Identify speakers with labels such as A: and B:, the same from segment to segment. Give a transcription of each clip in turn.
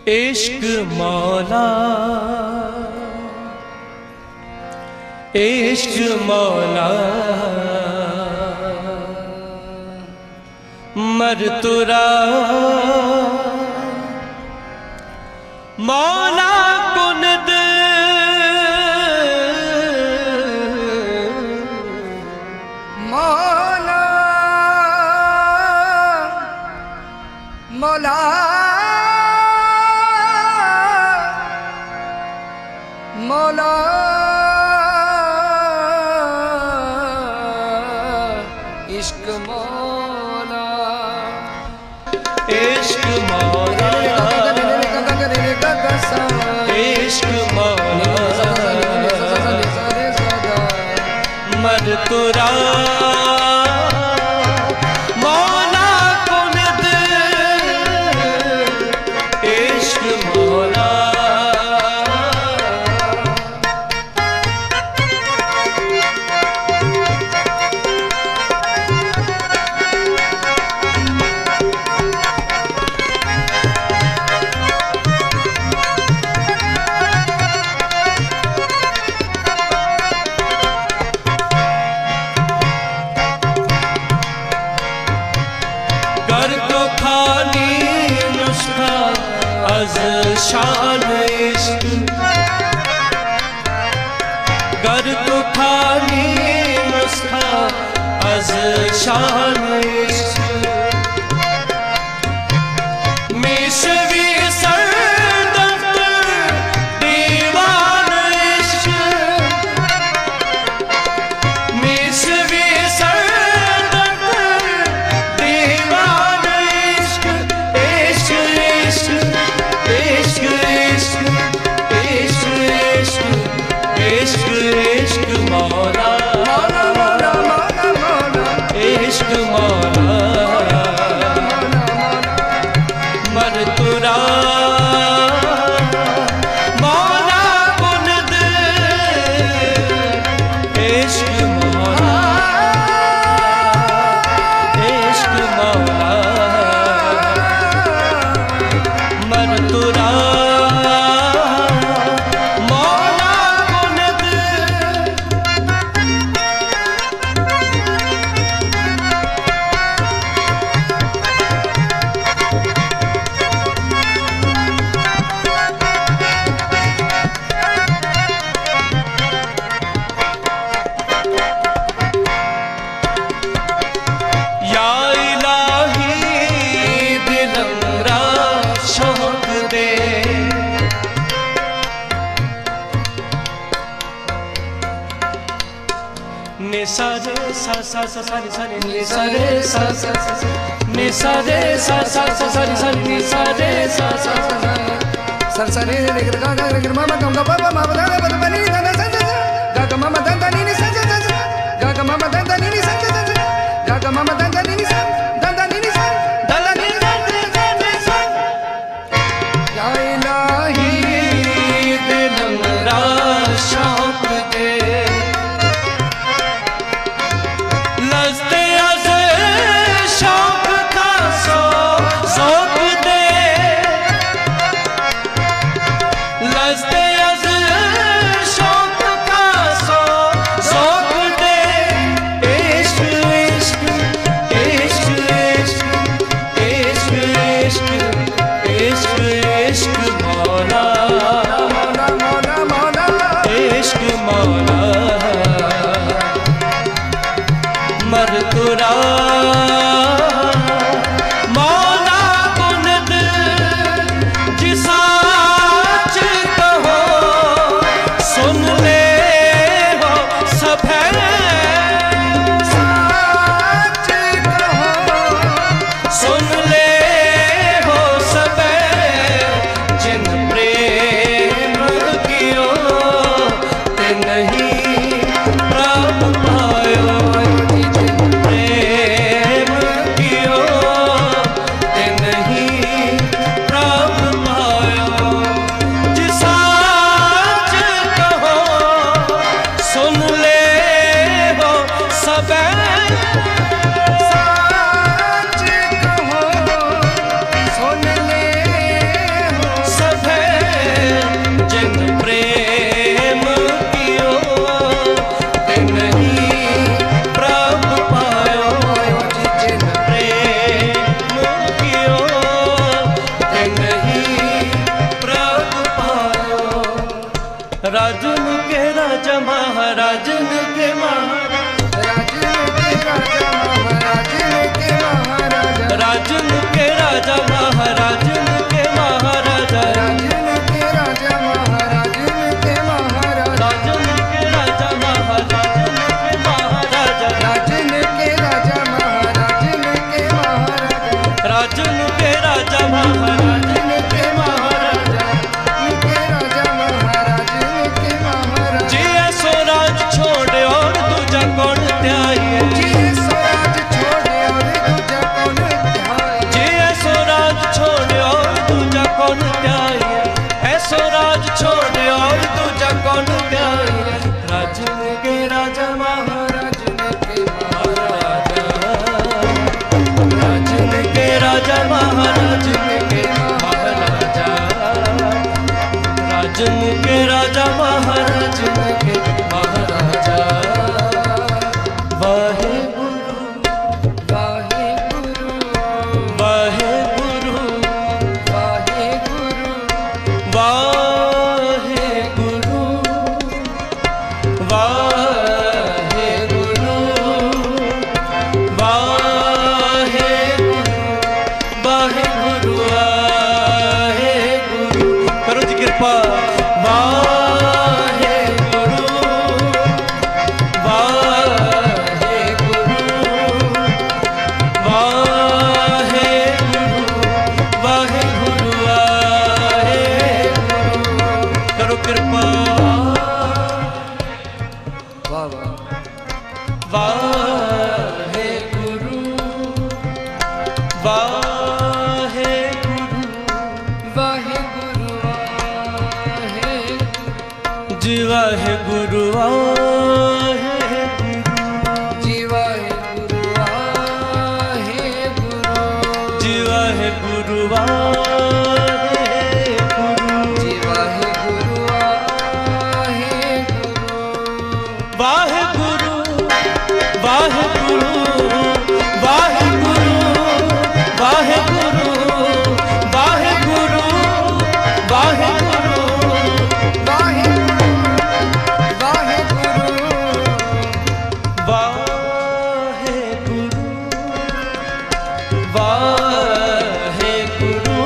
A: इश्क मौला इश्क मौला मरतुरा मौला कुनद
B: मौला मौला मौला इश्क मौला
A: इश्क मौला इश्क मौला मरतुरा मौला कुनद इश्क मौला शान इश्क गर तो खानी नुस्खा अज शान इश्क मिसवी सरदफ्त दीवान इश्क मिसवी सरदफ्त दीवान इश्क इश्क इश्क इश्क इश्क मौला मौला मौला मौला इश्क मौला मरतुरा मौला कुनद इश्क मौला इश्क मौला मरतुरा निसा रे सा सा सा सा नि सा नि निसा रे सा सा सा सा निसा रे सा सा सा सा नि सा नि निसा रे सा सा सा सा सा रे रे रे गा गा रे मामा गम गा बाबा मा बदा रे बदा नि दा सा सा गा गा मामा दा दा नि सा सा सा गा गा मामा दा दा नि सा सा सा गा गा मामा दा दा नि सा दा दा नि सा दा दा नि सा या इलाही दिल मेरा शौक दे इश्क वाहे
B: वाहे गुरु
A: जी वाहे गुरु वाहे
B: जी वाहे गुरु
A: जी वाहे गुरु वाहे
B: जी वाहे गुरु
A: वाहे गुरु वाहे गुरु वाहे गुरु वाहे गुरु वाहे गुरु वाहे गुरु
B: वाहे वाहे गुरु
A: वाहे गुरु वाहे गुरु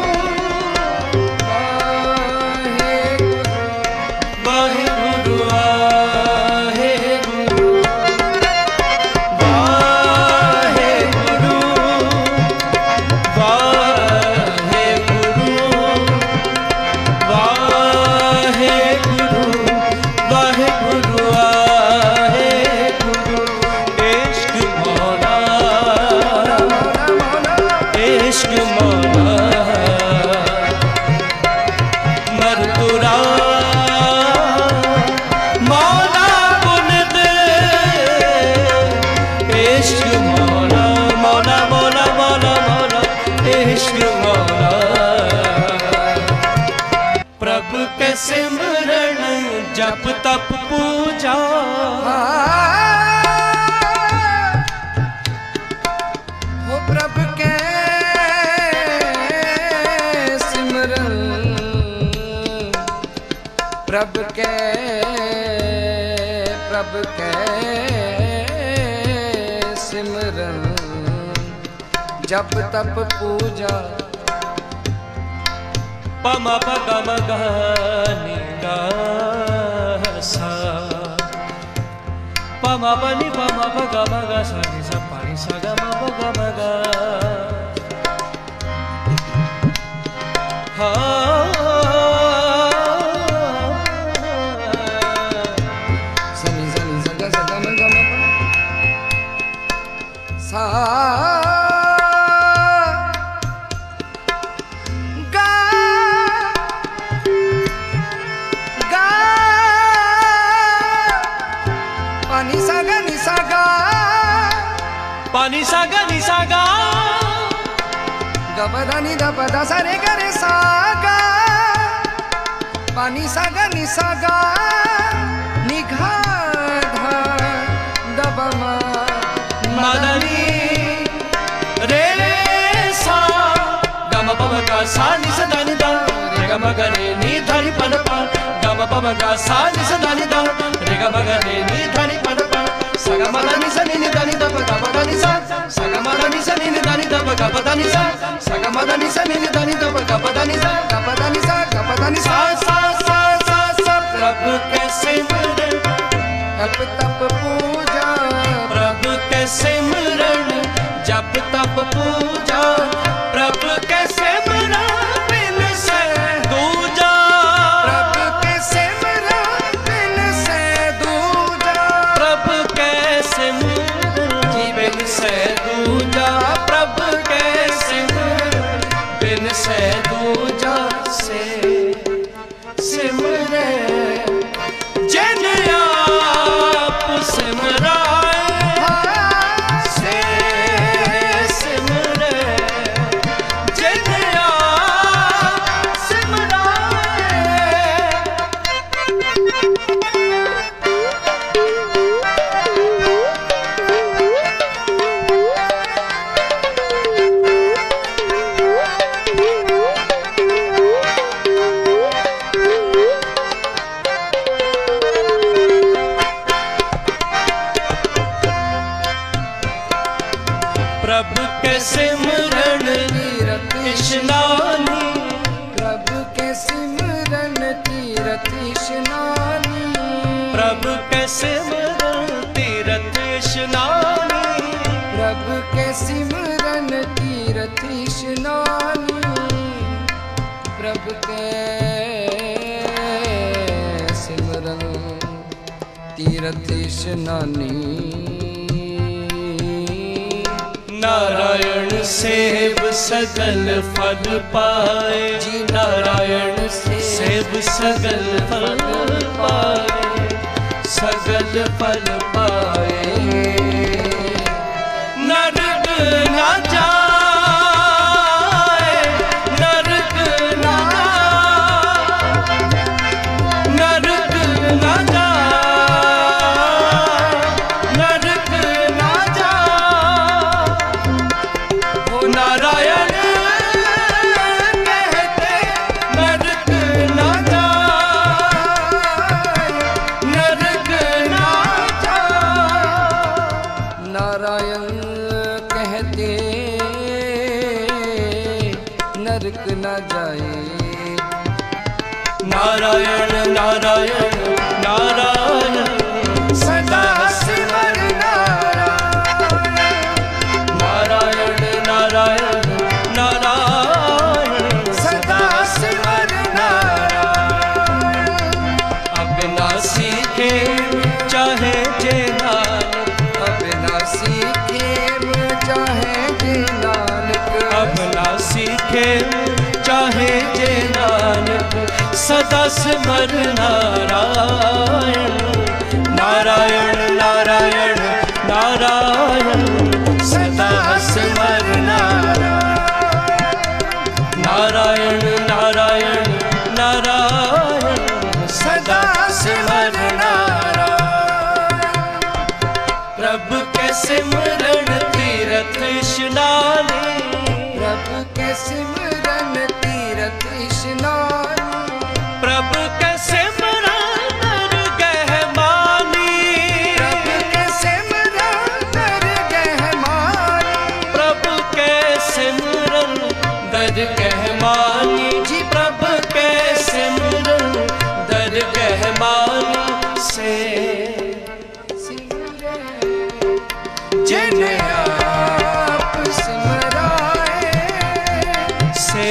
A: वाहे गुरु वाहे गुरु वाहे गुरु वाहे गुरु वाहे गुरु वाहे गुरु वाहे गुरु इश्क मौला इश्क मौला मरतुरा मौला बुन दे इश्क मौला मौला मौला मौला मौला इश्क मौला प्रभु के सिमरन जप तप पूजा
B: हो प्रभु के सिमरन प्रभु के सिमरन जप तप पूजा
A: पम पग मग नि गा सा पम पनि पम पग मग सा नि सा पानी सा ग म पग मग हा
B: सनी सनी सगा सगा म ग म सा गा गा पानी सा गा नि सा गा
A: पानी सा ग नि सा गा
B: ग प ध नि ध प ध सा रे ग रे सा गा पानी सा गा नि सा गा नि घा धा द प म
A: मदनी रे सा ग म प ग सा नि सा ध नि ध रे ग म ग रे नि ध नि प ध प ग म प ग सा नि सा ध नि ध रे ग म ग रे नि ध नि प ध प सा ग म ध नि सा नि नि ध नि ध प ग प ध नि सा सा ग म ध नि सा नि नि ध नि ध प ग प ध नि सा सा ग म ध नि सा नि नि ध नि ध प ग प ध नि सा
B: ग प ध नि सा ग प ध नि सा
A: सा सा सा सा प्रभु के सिमरन
B: तप तप पूजा
A: प्रभु के सिमरन जप तप पूजा प्रभु के सिमरन बिन से दूजा
B: प्रभु के सिमरन बिन से दूजा
A: प्रभु के सिमरन बिन से दूजा प्रभु के सिमरन बिन से दूजा से सिमरे जिन आप सिमराए से सिमरे जिन आप सिमराए प्रभु के सिमरन तीरथ स्नानी
B: प्रभु के सिमरन तीरथ स्नानी
A: प्रभु के सिमरन तीरथ स्नानी
B: प्रभु के सिमरन तीरथ स्नानी प्रभु के सिमरन तीरथ स्नानी
A: नारायण सेव सगल फल पाए
B: जी नारायण
A: सेव सगल फल पाए, सगल फल पाए। नरक ना जाए, नरक ना जाए, नरक ना जाए, नरक ना जाए। वो नारायण कहते नरक ना जाए, नरक ना जाए।
B: नारायण कहते नरक न जाए।
A: नारायण नारायण नारायण
B: सदा सिमर नारायण।
A: नारायण नारायण नारायण
B: सदा सिमर नारायण।
A: अब ना सीखे चाहे जे नानक,
B: अब ना सीखे चाहे जे नानक।
A: अब ना सीखे चाहे जे नानक, सदा सिमर नारायण। नारायण नारायण नारायण सदा सिमर नारायण। नारायण नारायण नारायण सदा सिमर नारायण। प्रभु के सिमरन तीरथ स्नाने,
B: प्रभु के सिमरन तीरथ स्नान।
A: प्रभु के सिमरन दरगह मानी,
B: प्रभु के सिमरन दरगह मानी।
A: प्रभु के सिमरन दरगह मानी जी। प्रभु के सिमरन दरगह मानी से
B: जिन आप सिमराए
A: से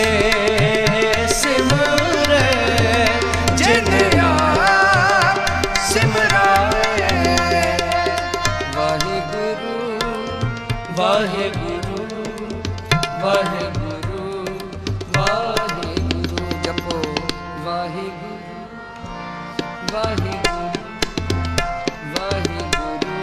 A: सिमरे,
B: जिन आप सिमराए। वाहिगुरु
A: वाहेगुरु वाहेगुरु
B: वाहिगुरु जपो वाहिगुरु वाहिगुरु वाहिगुरु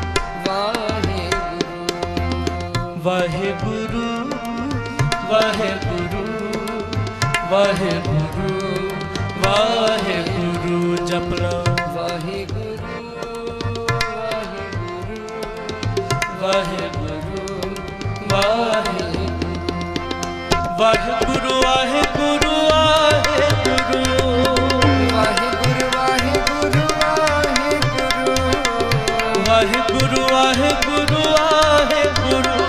B: वाहिगुरु।
A: वाहेगुरु वाहेगुरु वाहेगुरु जपला।
B: वाहिगुरु
A: वाहेगुरु वाहेगुरु वाहेगुरु वाहेगुरु वाहेगुरु
B: वाहिगुरु वाहिगुरु वाहिगुरु
A: वाहेगुरु वाहेगुरु वाहेगुरु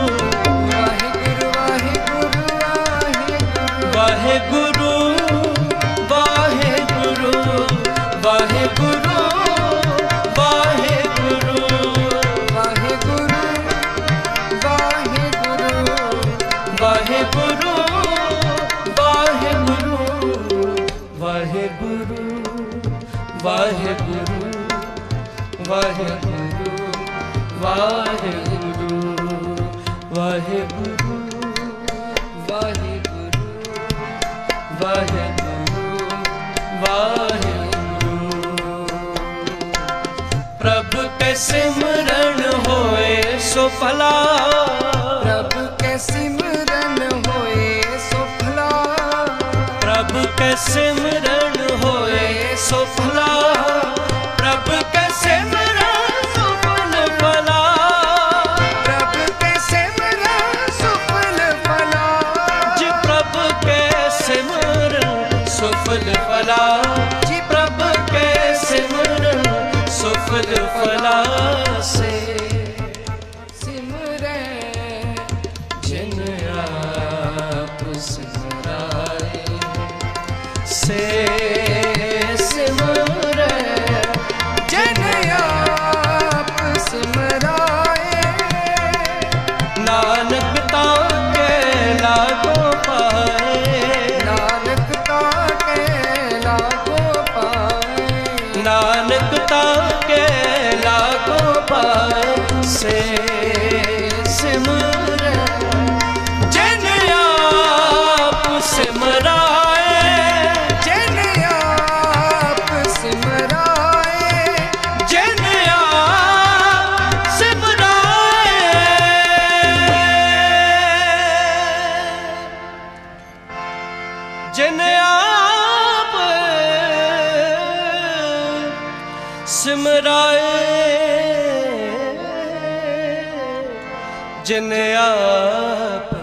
B: वाहिगुरु वाहिगुरु
A: वाहेगुरु वाहेगुरु वाहेगुरु
B: वाहिगुरु वाहिगुरु
A: वाहेगुरु वाहेगुरु वाहेगुरु वाहेगुरु वाहेगुरु वाहेगुरु वाहेगुरु वाहेगुरु। प्रभु के सिमरन होए सो भला,
B: प्रभु के सिमरन होए सो भला।
A: प्रभु के सिमरन होए सो भला, प्रभु के सिमरन सुफल भला।
B: प्रभु के सिमरन सुफल भला।
A: जी प्रभु के सिमरन सुफल भला, जी प्रभु के सिमरन सुफल भला से
B: सिमरे
A: जिन आप सिमराए से सिमरे
B: जिन आप सिमराए।
A: नानक ताके लागो पाए,
B: नानक ताके लागो पाए।
A: नानक ताके लागो पाए से सिमर सिमराए
B: जिन आप सिमराए
A: जिन आप सिमराए जिन आप सिमराए जिन आप